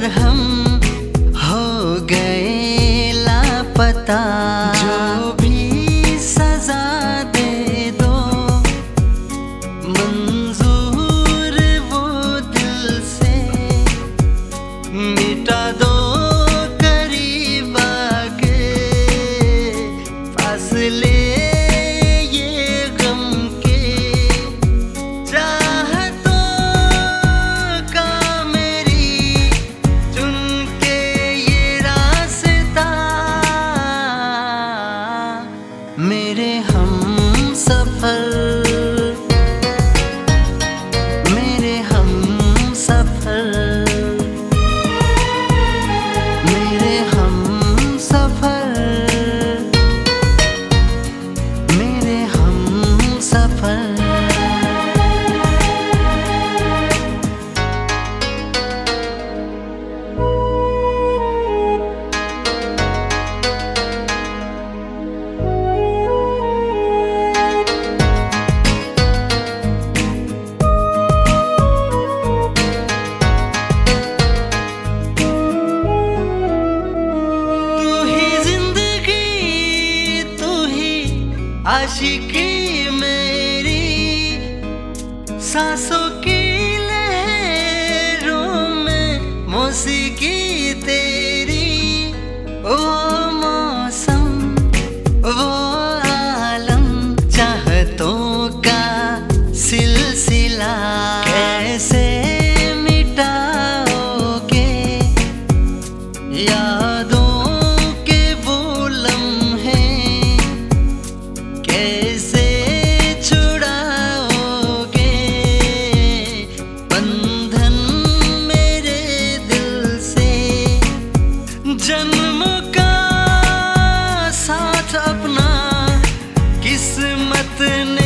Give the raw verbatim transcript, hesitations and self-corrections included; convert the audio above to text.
हम हो गए लापता। जो भी सजा दे दो मंजूर वो दिल से, मिटा दो करीब आके फासले मेरे हम सफर, मेरे हम सफर, मेरे हम सफर, मेरे हम सफर। आशिकी मेरी सांसों की लहरों में मौसीकी तेरी। ओ मौसम वो आलम चाहतों का सिलसिला, कैसे मिटाओगे यादों के वो लम्हे, कैसे छुड़ाओगे बंधन मेरे दिल से। जन्म का साथ अपना किस्मत ने